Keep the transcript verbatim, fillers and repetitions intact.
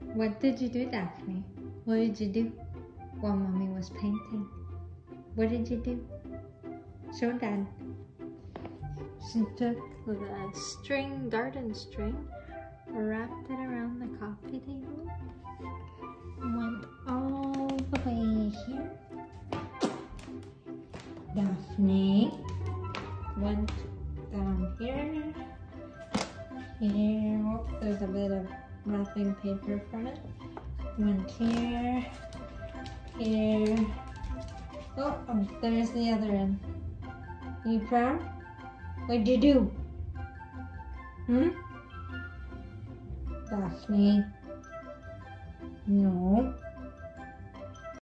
What did you do, Daphne? What did you do while Mommy was painting? What did you do? Show Dad. She took the string, garden string, wrapped it around the coffee table, went all the way here. Daphne went down here. Here, oh, there's a bit of wrapping paper from it. Went here, here. Oh, oh, there's the other end. Are you proud? What'd you do? Hmm? Daphne? No.